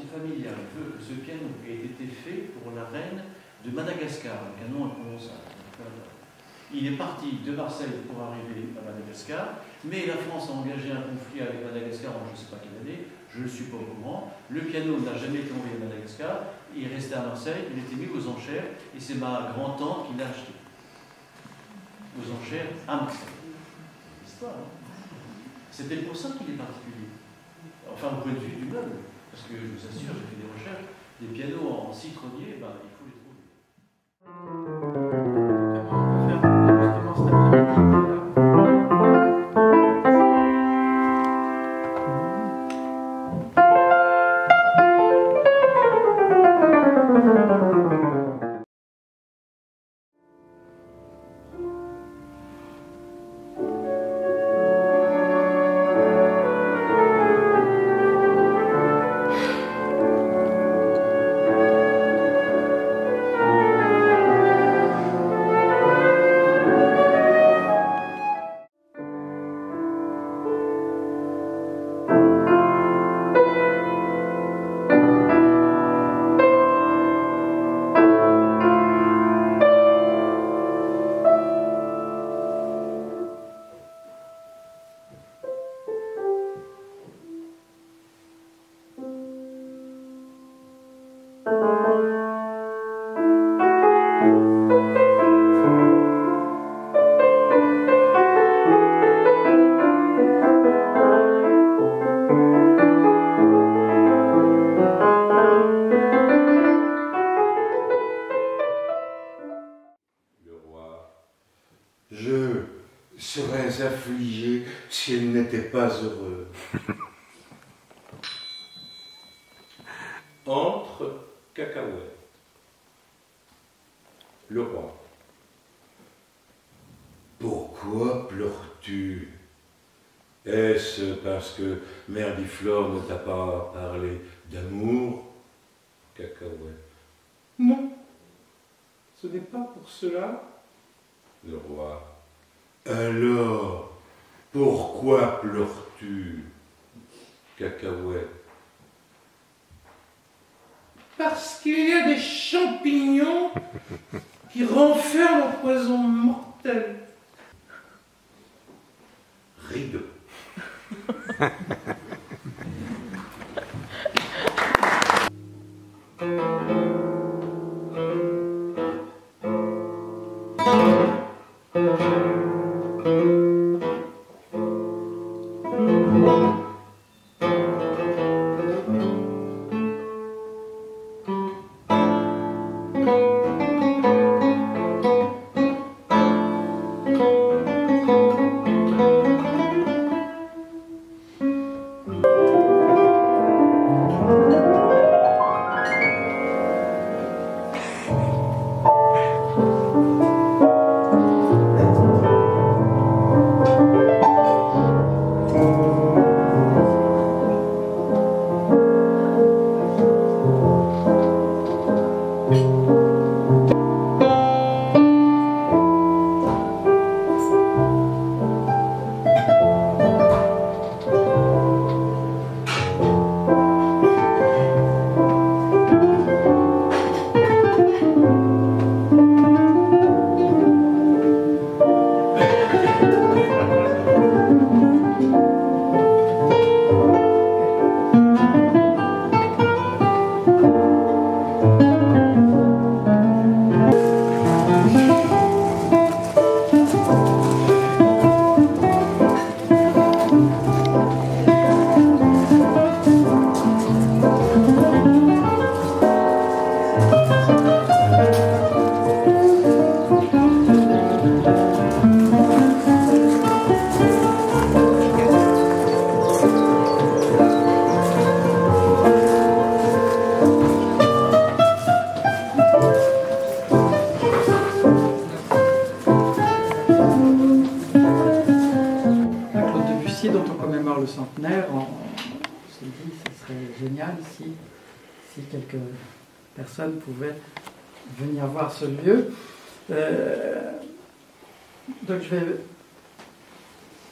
familiale veut que ce piano ait été fait pour la reine de Madagascar, un canon imprononçable. Il est parti de Marseille pour arriver à Madagascar, mais la France a engagé un conflit avec Madagascar en je ne sais pas quelle année, je ne suis pas au courant. Le piano n'a jamais été envoyé à Madagascar, il est resté à Marseille, il a été mis aux enchères, et c'est ma grand-tante qui l'a acheté. Aux enchères à Marseille. C'est l'histoire, hein. C'était pour ça qu'il est particulier. Enfin, au point de vue du meuble, parce que je vous assure, j'ai fait des recherches, des pianos en citronnier, ben, il faut les trouver. Je serais affligé si elle n'était pas heureuse. Entre cacahuètes. Le roi. Pourquoi pleures-tu? Est-ce parce que Mère Biflore ne t'a pas parlé d'amour? Cacahuète. Non, ce n'est pas pour cela. Le roi. Alors, pourquoi pleures-tu? Cacahuète. Parce qu'il y a des champignons qui renferment un poison mortel. Rideau. Dont on commémore le centenaire, on s'est dit que ce serait génial si quelques personnes pouvaient venir voir ce lieu. Donc je vais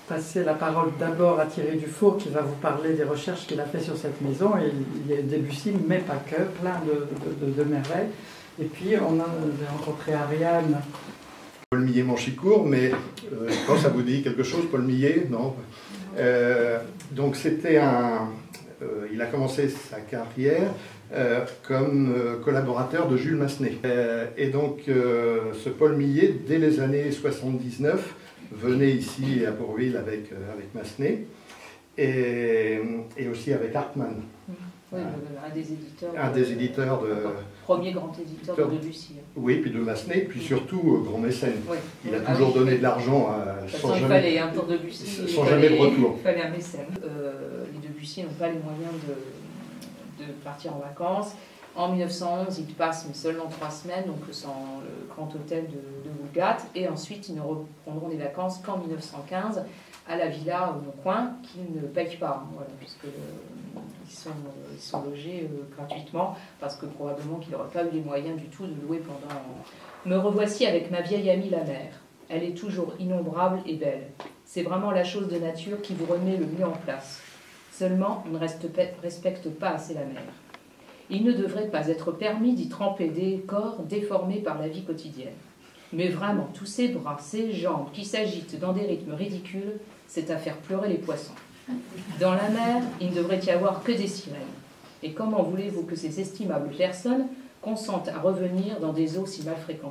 passer la parole d'abord à Thierry Dufour qui va vous parler des recherches qu'il a fait sur cette maison. Et Debussy, mais pas que, plein de merveilles. Et puis on a rencontré Ariane. Paul Millet-Manchicourt, mais je pense que ça vous dit quelque chose, Paul Millet, non? Donc c'était il a commencé sa carrière comme collaborateur de Jules Massenet. Et donc ce Paul Millet, dès les années 79, venait ici à Bourvil avec Massenet et aussi avec Hartmann. Oui, un des éditeurs. Un des éditeurs de... Premier grand éditeur de Debussy. Oui, puis de Massenet, puis surtout grand mécène. Oui. Il a toujours donné de l'argent sans jamais... Il fallait un pour Debussy. Sans jamais de retour. Il fallait un mécène. Les Debussy n'ont pas les moyens de partir en vacances. En 1911, ils passent, mais seulement 3 semaines, donc sans le grand hôtel de Boulgate. Et ensuite, ils ne reprendront des vacances qu'en 1915 à la villa au coin, qu'ils ne payent pas, voilà, puisque ils sont logés gratuitement, parce que probablement qu'ils n'auraient pas eu les moyens du tout de louer pendant... Me revoici avec ma vieille amie la mer. Elle est toujours innombrable et belle. C'est vraiment la chose de nature qui vous remet le mieux en place. Seulement, on ne respecte pas assez la mer. Il ne devrait pas être permis d'y tremper des corps déformés par la vie quotidienne. Mais vraiment, tous ces bras, ces jambes qui s'agitent dans des rythmes ridicules, c'est à faire pleurer les poissons. Dans la mer, il ne devrait y avoir que des sirènes. Et comment voulez-vous que ces estimables personnes consentent à revenir dans des eaux si mal fréquentées ?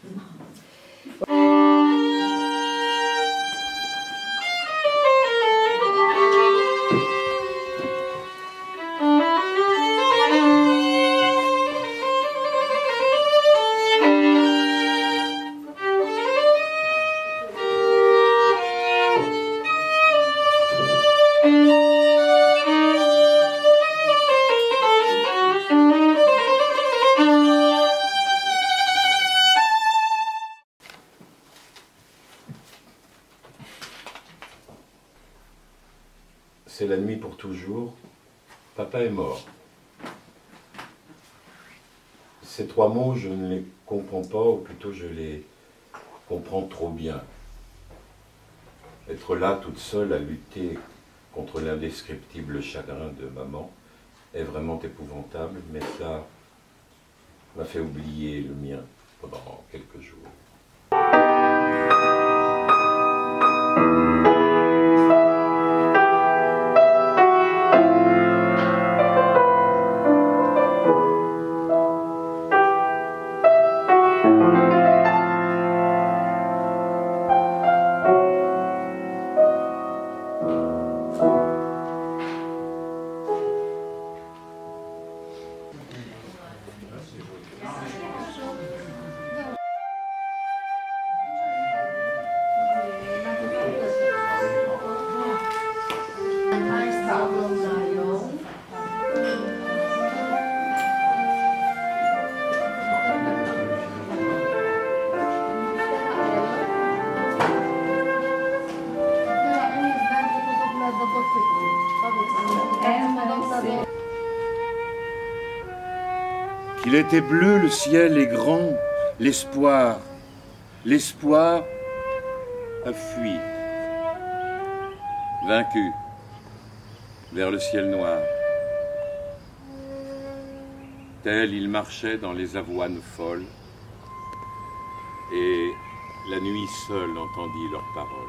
C'est la nuit pour toujours. Papa est mort. Ces 3 mots, je ne les comprends pas, ou plutôt je les comprends trop bien. Être là, toute seule, à lutter contre l'indescriptible chagrin de maman est vraiment épouvantable, mais ça m'a fait oublier le mien pendant quelques jours. Il était bleu, le ciel est grand, l'espoir a fui, vaincu, vers le ciel noir. Tel il marchait dans les avoines folles, et la nuit seule entendit leurs paroles.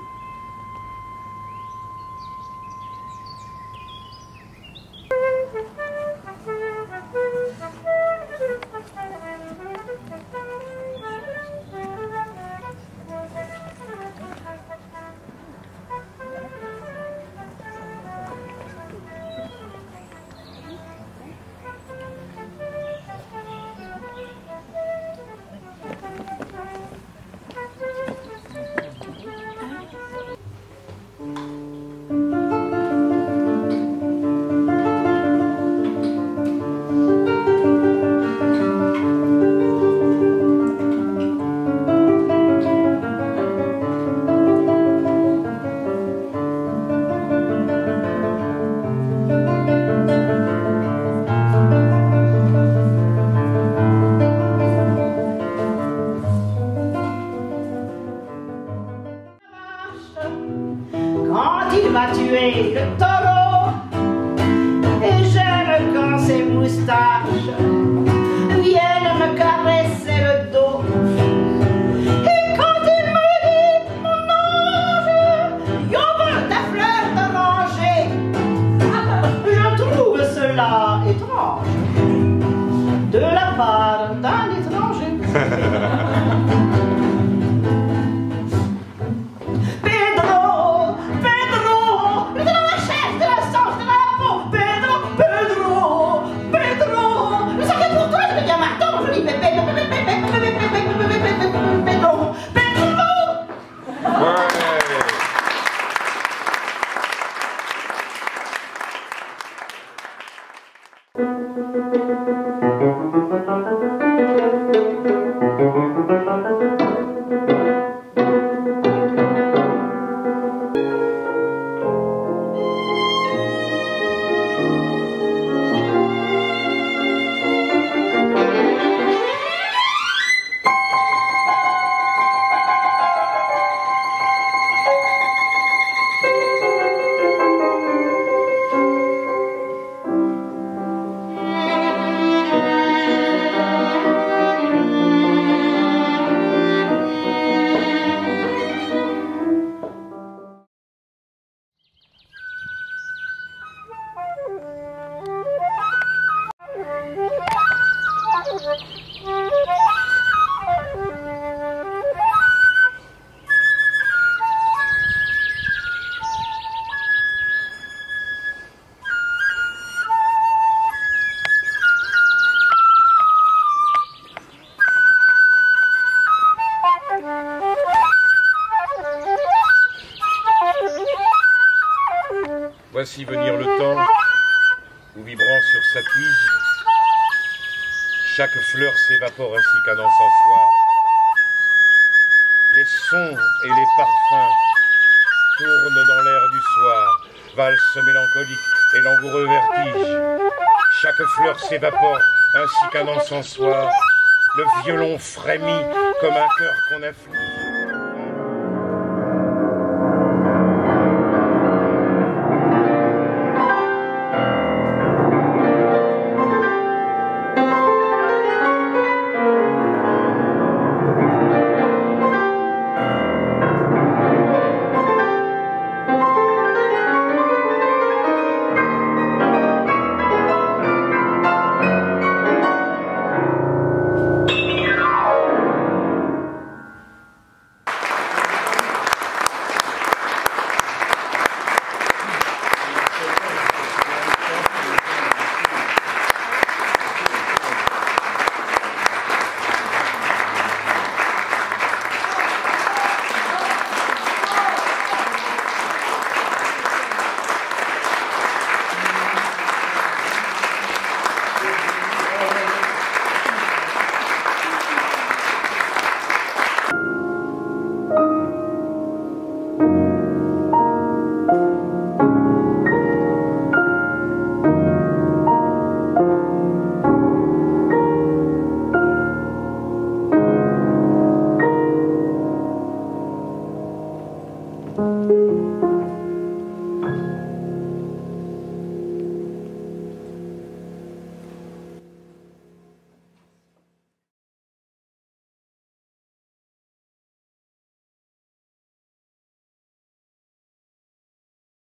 moustache viennent me caresser le dos. Et quand il me dit, mon ange, yo veux ta fleur d'oranger, je trouve cela étrange de la part d'un étranger. Pedro, Pedro, le de la chair, de la sauce, de la peau. Pedro, Pedro, Pedro, le sang est pour toi, je deviens marteau, mon joli bébé, Pedro, Pedro. Voici venir le temps où, vibrant sur sa tige, chaque fleur s'évapore ainsi qu'un encensoir. Les sons et les parfums tournent dans l'air du soir, valse mélancolique et langoureux vertige. Chaque fleur s'évapore ainsi qu'un encensoir. Le violon frémit comme un cœur qu'on afflige.